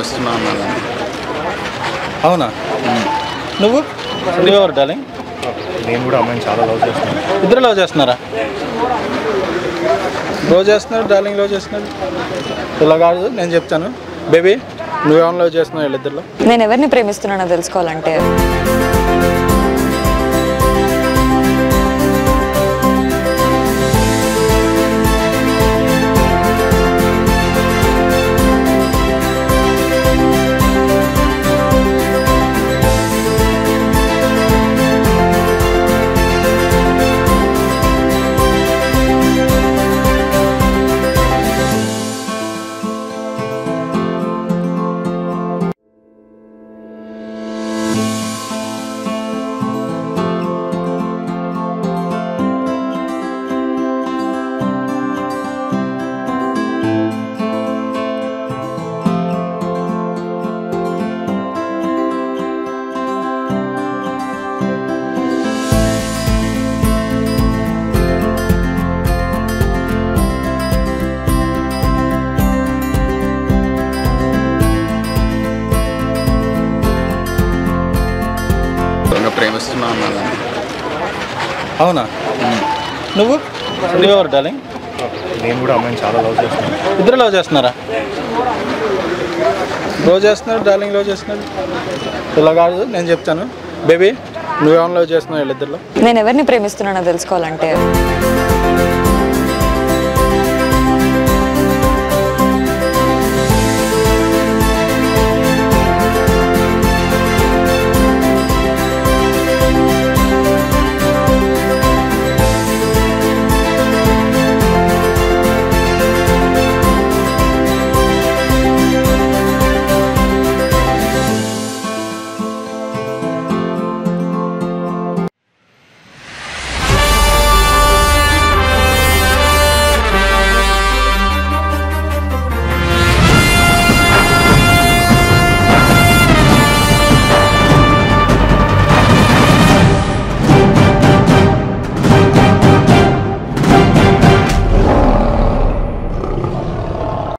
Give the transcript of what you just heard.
ప్రేమిస్తున్నా అన్నాను. అవునా? నువ్వెవరు డార్లింగ్? నేను కూడా అమ్మాయిని చాలా లవ్ చేస్తున్నాను. ఇద్దరు లవ్ చేస్తున్నారా? లవ్ చేస్తున్నారు, డార్లింగ్ లవ్ చేస్తున్నారు. ఇలా కాదు, నేను చెప్తాను. బేబీ, నువ్వేమైనా లవ్ చేస్తున్నావు వీళ్ళిద్దరిలో? నేను ఎవరిని ప్రేమిస్తున్నానో తెలుసుకోవాలంటే ప్రేమిస్తున్నా అన్నాను. అవునా? నువ్వెవరు డార్లింగ్? నేను కూడా అమ్మాయిని చాలా లవ్ చేస్తున్నాను. ఇద్దరు లవ్ చేస్తున్నారా? లవ్ చేస్తున్నారు, డార్లింగ్ లవ్ చేస్తున్నారు. ఇలా కాదు, నేను చెప్తాను. బేబీ, నువ్వేమైనా లవ్ చేస్తున్నావు వీళ్ళిద్దరిలో? నేను ఎవరిని ప్రేమిస్తున్నానో తెలుసుకోవాలంటే